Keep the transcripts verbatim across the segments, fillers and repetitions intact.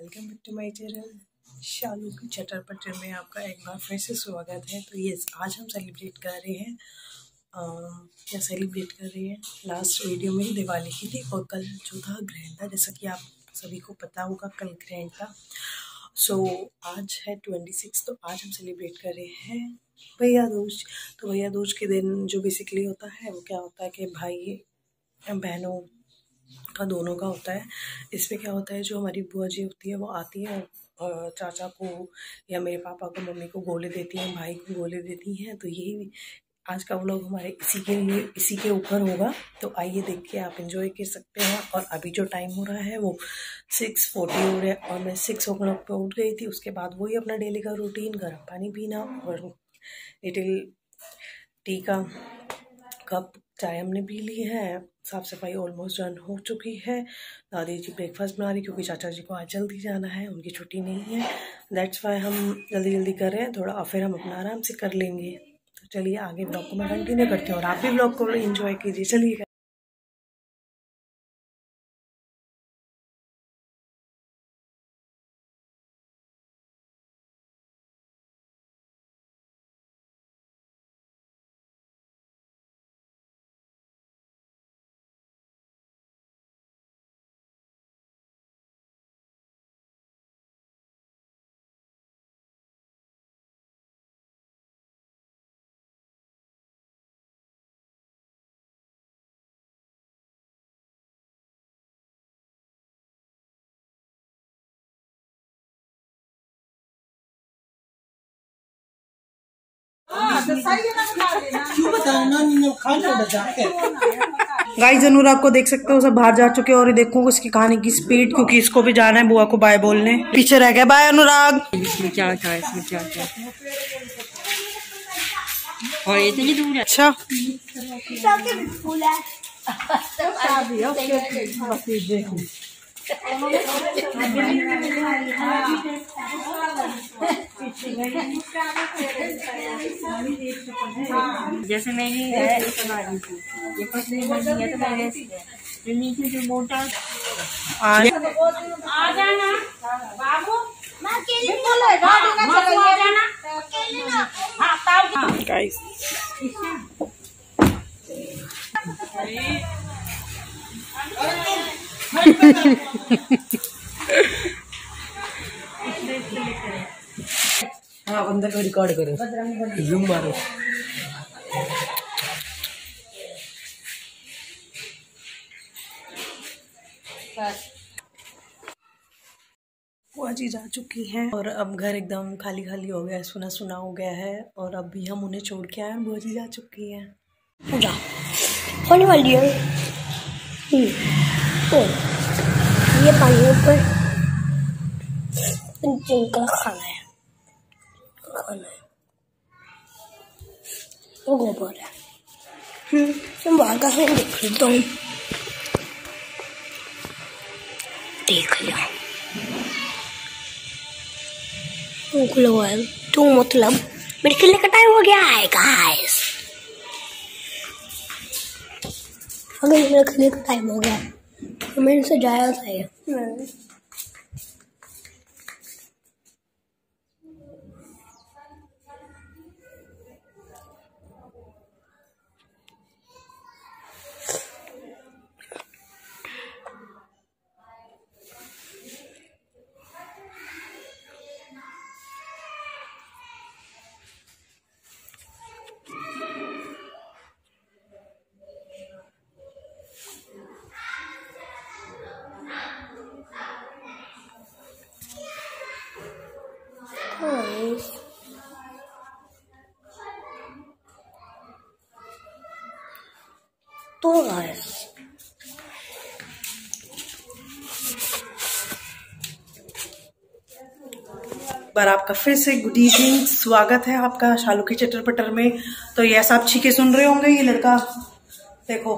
Welcome back to my channel Shalu की चटर पटर में आपका एक बार फिर से स्वागत है। तो ये आज हम सेलिब्रेट कर रहे हैं आ, क्या सेलिब्रेट कर रहे हैं लास्ट वीडियो में दिवाली की थी और कल जो था ग्रहण था, जैसा कि आप सभी को पता होगा कल ग्रहण था। सो आज है ट्वेंटी सिक्स, तो आज हम सेलिब्रेट कर रहे हैं भैया दूज। तो भैया दूज के दिन जो बेसिकली होता है वो क्या होता है कि भाई बहनों का दोनों का होता है। इसमें क्या होता है, जो हमारी बुआ जी होती है वो आती है और चाचा को या मेरे पापा को मम्मी को गोले देती हैं, भाई को गोले देती हैं। तो यही आज का व्लॉग हमारे इसी के लिए इसी के ऊपर होगा। तो आइए देख के आप एंजॉय कर सकते हैं। और अभी जो टाइम हो रहा है वो सिक्स फोर्टी हो रहा है और मैं सिक्स ओ क्लॉक पर उठ गई थी। उसके बाद वही अपना डेली का रूटीन, गर्म पानी पीना और लिटिल टी का कप चाय हमने पी ली है। साफ़ सफाई ऑलमोस्ट डन हो चुकी है। दादी जी ब्रेकफास्ट बना रही क्योंकि चाचा जी को आज जल्दी जाना है, उनकी छुट्टी नहीं है। दैट्स वाई हम जल्दी जल्दी कर रहे हैं थोड़ा, और फिर हम अपना आराम से कर लेंगे। तो चलिए आगे ब्लॉग को मैं कंटिन्यू करती हूँ और आप भी ब्लॉग को एंजॉय कीजिए। चलिए गाइस अनुराग को देख सकते हो, सब बाहर जा चुके हैं और देखो उसकी खाने की स्पीड, क्योंकि इसको भी जाना है बुआ को बाय बोलने। पीछे रह गया। बाय अनुराग। इसमें क्या था, इसमें क्या था और इतनी दूर है। अच्छा जैसे मैंने है इतना ये पतली बनी है तो मैंने जो नीचे जो मोटा आ जाना बाबू मैं अकेले बोले गाड़ी ना चला जाना अकेले ना। हां ताऊ गाइस हाँ अंदर को रिकॉर्ड करो, जूम मारो। बुआ जी जा चुकी हैं और अब घर एकदम खाली खाली हो गया है, सुना सुना हो गया है। और अभी हम उन्हें छोड़ के आए, बुआ जी जा चुकी हैं। पूजा होने वाली है। ये पानी ऊपर जिनका खाना है खाना है वो गोबर है। हम्म बाहर का है, देख लेता हूँ, देख लिया तो मतलब मेरे खेलने का टाइम हो गया है गाइस। अगर मेरे खेलने का टाइम हो गया तो मैंने से जाया था ये। तो गाइस बार आपका फिर से गुड इवनिंग, स्वागत है आपका शालू की चटर पटर में। तो ये ऐसा आप छीके सुन रहे होंगे, ये लड़का देखो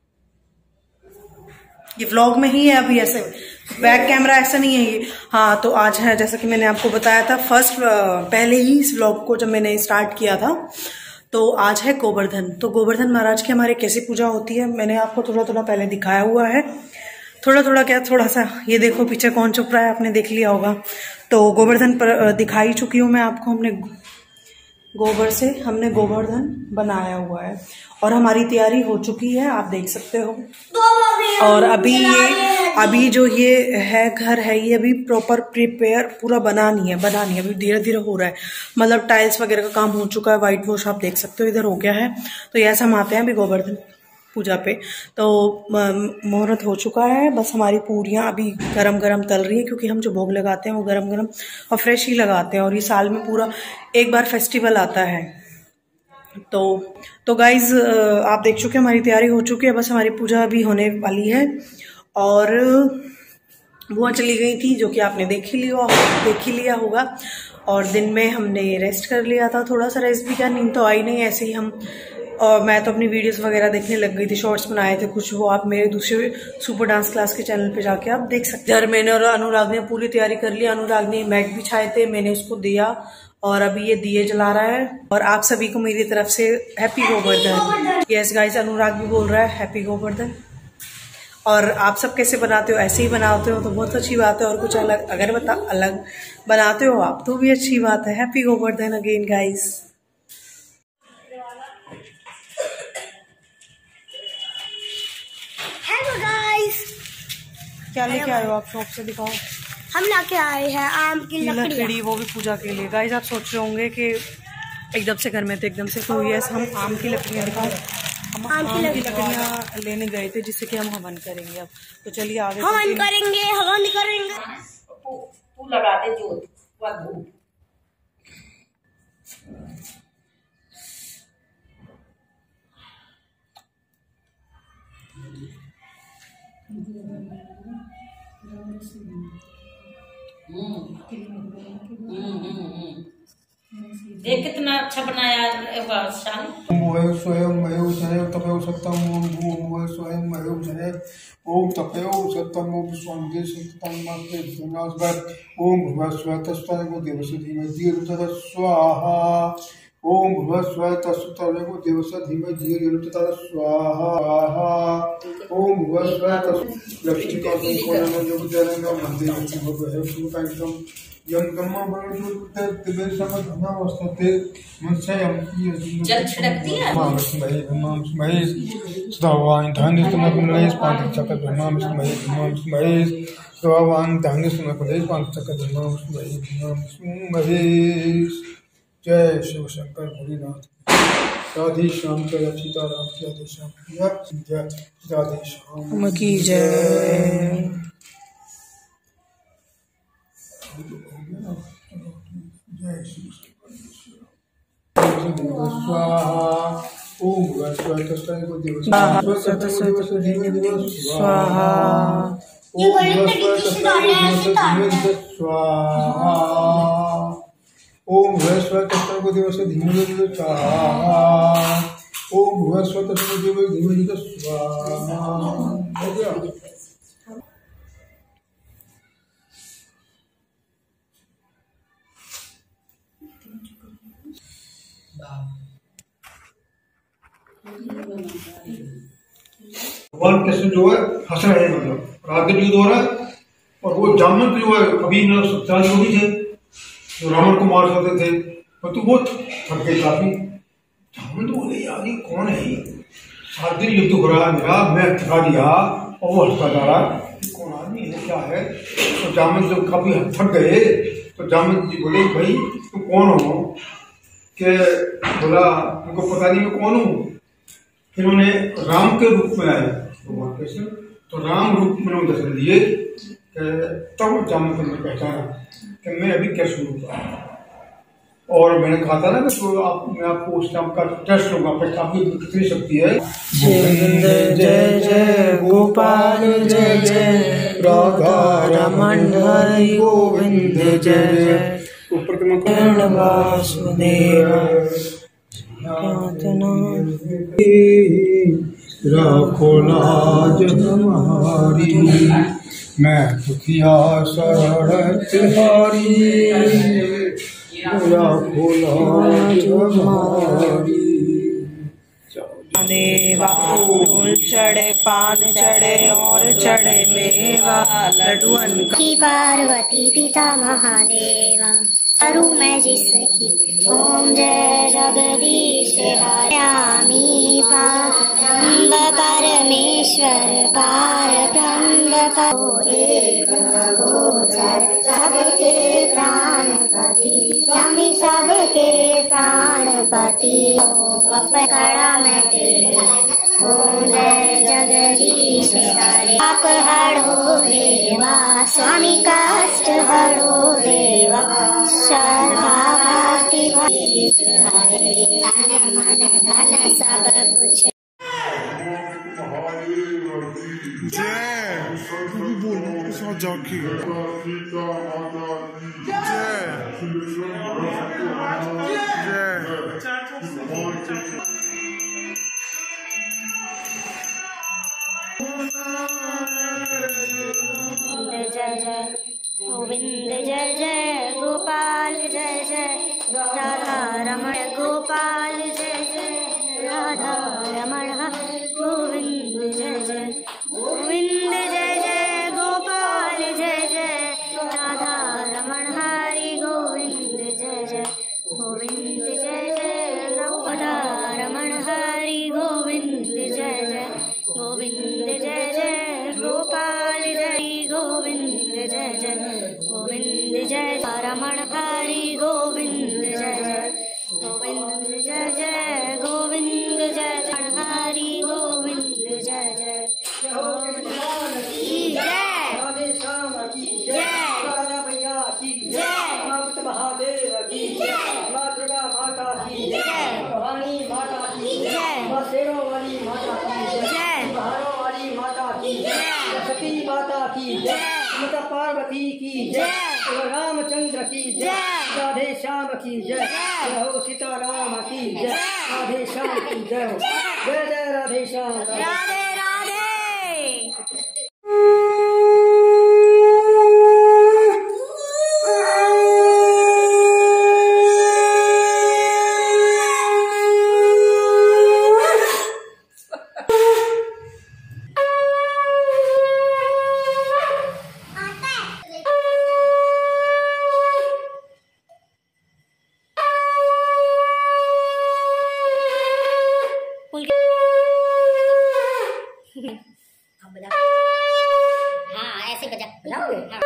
ये व्लॉग में ही है अभी, ऐसे बैक कैमरा ऐसा नहीं है ये। हाँ तो आज है, जैसा कि मैंने आपको बताया था फर्स्ट पहले ही इस व्लॉग को जब मैंने स्टार्ट किया था, तो आज है गोवर्धन। तो गोवर्धन महाराज की हमारे कैसे पूजा होती है मैंने आपको थोड़ा थोड़ा पहले दिखाया हुआ है। थोड़ा थोड़ा क्या थोड़ा सा, ये देखो पीछे कौन छुप रहा है, आपने देख लिया होगा। तो गोवर्धन पर दिखाई चुकी हूँ मैं आपको, हमने गोबर से हमने गोवर्धन बनाया हुआ है और हमारी तैयारी हो चुकी है, आप देख सकते हो। और अभी ये अभी जो ये है घर है, ये अभी प्रॉपर प्रिपेयर पूरा बना नहीं है, बना नहीं है, अभी धीरे धीरे हो रहा है। मतलब टाइल्स वगैरह का काम हो चुका है, व्हाइट वॉश आप देख सकते हो इधर हो गया है। तो ऐसा हम आते हैं अभी गोवर्धन पूजा पे। तो मुहूर्त हो चुका है, बस हमारी पूरियां अभी गरम गरम तल रही है, क्योंकि हम जो भोग लगाते हैं वो गरम गरम और फ्रेश ही लगाते हैं, और ये साल में पूरा एक बार फेस्टिवल आता है। तो तो गाइज आप देख चुके हैं हमारी तैयारी हो चुकी है, बस हमारी पूजा अभी होने वाली है। और बुआ चली गई थी, जो कि आपने देख ही लिया देख ही लिया होगा। और दिन में हमने रेस्ट कर लिया था, थोड़ा सा रेस्ट भी किया, नींद तो आई नहीं, ऐसे ही हम। और मैं तो अपनी वीडियोस वगैरह देखने लग गई थी, शॉर्ट्स बनाए थे कुछ, वो आप मेरे दूसरे सुपर डांस क्लास के चैनल पे जाके आप देख सकते हैं। मैंने और अनुराग ने पूरी तैयारी कर ली, अनुराग ने मैट बिछाए थे, मैंने उसको दिया और अभी ये दिए जला रहा है। और आप सभी को मेरी तरफ से happy Govardhan. Yes guys, Anurag भी बोल रहा है हैप्पी गोवर्धन। और आप सब कैसे बनाते हो, ऐसे ही बनाते हो तो बहुत अच्छी बात है, और कुछ अलग अगर बता अलग बनाते हो आप तो भी अच्छी बात है। Happy Govardhan again guys. Hello guys, क्या लेके आए हो आप शॉप से, दिखाओ। हम लाके आए हैं आम की लकड़ी, वो भी पूजा के लिए। गाइस आप सोच रहे होंगे कि एकदम से घर में थे एकदम से, तो यस हम आम की लकड़ियाँ दिखाओ। हम आम की लकड़ियाँ लेने गए थे जिससे कि हम हवन करेंगे अब। तो चलिए आगे हवन करेंगे हवन करेंगे तू लगा दे जोत धूप। देख कितना अच्छा बनाया शान। स्वयं मयो जने तपयो सत्यम ओम भूम स्वयं मयो जने ओम तपयो सत्यम ओम स्वांगे सत्यम मास्ते विनाशगर ओम भुवस्व तस्ताको देवस्य धीमहि धियो स्वाहा ओम भुवस्व तस्ताको देवस्य धीमहि धियो स्वाहा ओम भुवस्व तस् लक्ष्मी का कोण योग जने मंदिर भगवते सुकाइतम यम कर्मा बलुते तिबे समधना वस्तते मुंसयम जल छिड़क दिया मां स्महि मां स्महि सदावान धान्य समय कुलेश पांच चक्र ब्रह्मा स्महि मां स्महि सदावान धान्य समय कुलेश पांच चक्र ब्रह्मा स्महि मां स्महि। जय शिव शंकर भोलेनाथ। राधे श्याम जय सीताराम की राधे श्याम जय राधे श्याम की जय। जय श्री स्वाहा ओम स्वाहा ओम भुवस्व तस्मै दिवस धीमहि स्वाहा ओम भुवस्व तस्मै दिवस धीमहि स्वाहा। हो गया। भगवान कृष्ण जो है हंस रहे हैं, मतलब रात दिन युद्ध हो रहा है, और वो जामवंत जो है अभी न सत्याग्रह योगी थे जो रावण को मार सकते थे, पर तो वो थक गए काफी। जामवंत बोले यार ये कौन है, सात दिन युद्ध हो रहा है मेरा, मैं थका दिया, और वो हंसता जा रहा है, कौन आदमी है क्या है। तो जामवंत जब काफी थक गए तो जामवंत जी बोले भाई तुम कौन हो, के बोला उनको पता नहीं मैं कौन हूँ। फिर उन्हें राम के रूप में आए भगवान कृष्ण, तो राम रूप में उन्होंने दर्शन दिए, तब जामवंत ने पहचाना कि मैं अभी कैसे हूँ। और मैंने कहा था ना कि तो आप मैं आपको उस टाइम का टेस्ट लूंगा, आपकी कितनी शक्ति है। जय जय जय गोपाल जय जय राधा रमण हरि गोविंद जय जय ऊपर के वासुदेव राखो लाज हमारी, मैं दुखिया शरण तिहारी, राखो लाज हमारी। महादेवा। फूल चढ़े पान चढ़े और चढ़े मेवा, लड्डुअन की पार्वती पिता महादेवा। करूँ मैं जिसकी ओम जय जगदीश हरयामी पारंब परमेश्वर पार ब्रह्म करो एक गोचर सबके प्राणपति स्वामी सबके प्राणपति। पकड़ा मैं तेरा ओम जय जगदीश हरे। आप हरो देवा स्वामी कष्ट हरो देवा। सर्वाभाति हरे मन धन सब कुछ। जय बोलो साथ जाके जय जय गोविंद जय जय गोपाल जय जय राधा रमण गोपाल जय जय राधा रमण गोविंद जय जय गोविंद जय जय गोपाल जय जय राधा रमण हरि गोविंद जय जय गोविंद जय जय राधा रमण हरि गोविंद जय जय गोविंद जय जय गोपाल जय गोविंद जय जय गोविंद जय रमण हरि गोविंद जय जय गोविंद जय जय गोविंद जय जय हरि गोविंद जय जय जय जय महादेव की माँ दुर्गा माता की भवानी माता की शेरों वाली माता की पहाड़ों वाली माता की सती माता की माता पार्वती की रामचंद्र की राधे श्याम की जय हो सीताराम की जय राधे श्याम की जय हो जय जय राधे श्याम राधे राधे। हाँ ऐसे बजा बजाओगे।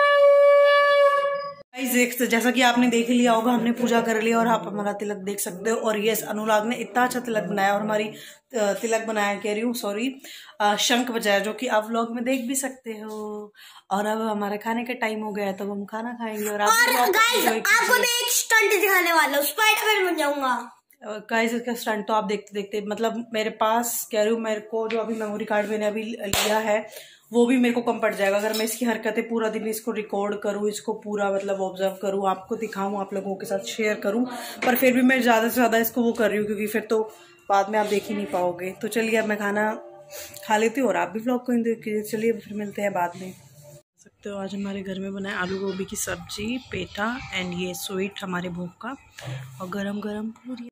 देख जैसा कि आपने देख लिया होगा, हमने पूजा कर लिया और आप हमारा तिलक देख सकते हो। और ये अनुराग ने इतना अच्छा तिलक बनाया और हमारी तिलक बनाया कह रही हूँ सॉरी शंख बजाया, जो कि आप व्लॉग में देख भी सकते हो। और अब हमारे खाने का टाइम हो गया है, तब हम खाना खाएंगे। और, और गाइस आपको मैं एक स्टंट दिखाने वाला हूँ, स्पाइडरमैन बन जाऊंगा। गाइस इसका स्टंट तो आप देखते देखते मतलब मेरे पास कह रही हूँ, मेरे को जो अभी मेमोरी कार्ड मैंने अभी लिया है वो भी मेरे को कम पड़ जाएगा अगर मैं इसकी हरकतें पूरा दिन इसको रिकॉर्ड करूँ, इसको पूरा मतलब ऑब्जर्व करूँ, आपको दिखाऊँ, आप लोगों के साथ शेयर करूँ। पर फिर भी मैं ज़्यादा से ज़्यादा इसको वो कर रही हूँ क्योंकि फिर तो बाद में आप देख ही नहीं पाओगे। तो चलिए अब मैं खाना खा लेती हूँ और आप भी व्लॉग को एंजॉय कीजिए। चलिए फिर मिलते हैं बाद में। सकते हो आज हमारे घर में बना है आलू गोभी की सब्जी, पेठा एंड ये स्वीट हमारे भोग का और गरम गरम पूरी।